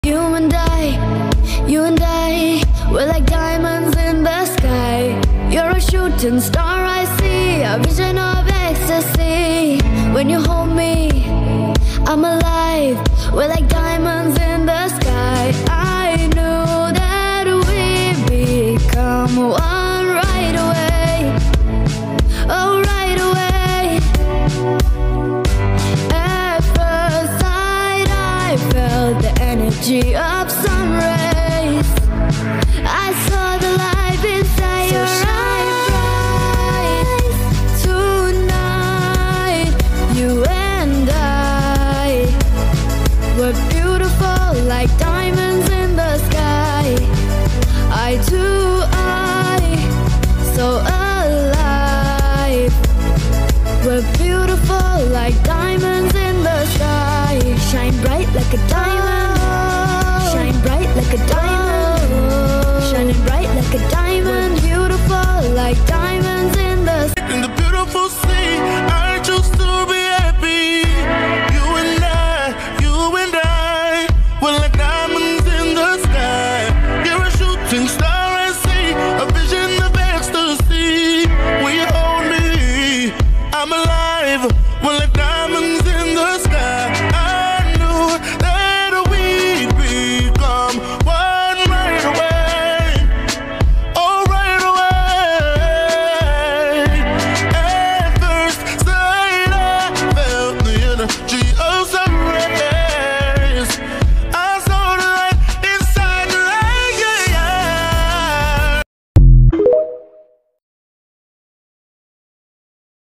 You and I, we're like diamonds in the sky. You're a shooting star, I see, a vision of ecstasy. When you hold me, I'm alive. We're like diamonds in the sky. I knew that we'd become one right away. Oh, right away. At first sight, I felt the energy of sun rays.